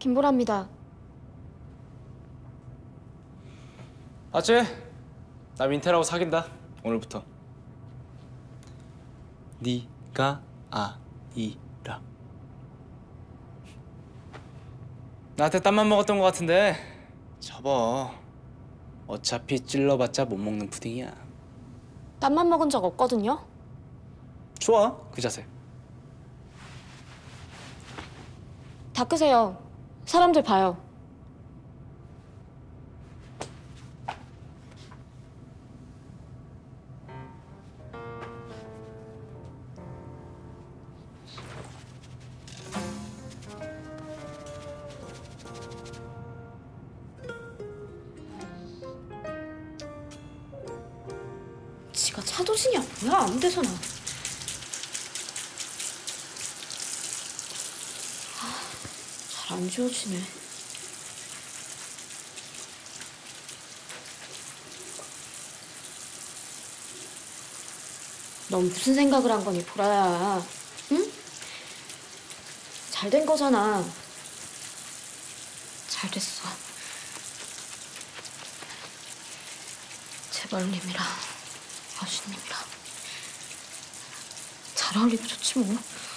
김보라입니다. 아쟤, 나 민태라고 사귄다. 오늘부터. 네가 아이라. 나한테 땀만 먹었던 것 같은데 접어. 어차피 찔러봤자 못 먹는 푸딩이야. 땀만 먹은 적 없거든요. 좋아, 그 자세. 닦으세요. 사람들 봐요. 지가 차도진이야 뭐야? 아무 데서나. 잘 안 지워지네. 넌 무슨 생각을 한 거니, 보라야? 응? 잘 된 거잖아. 잘 됐어. 재벌님이랑 여신님이랑 잘 어울리고 좋지 뭐.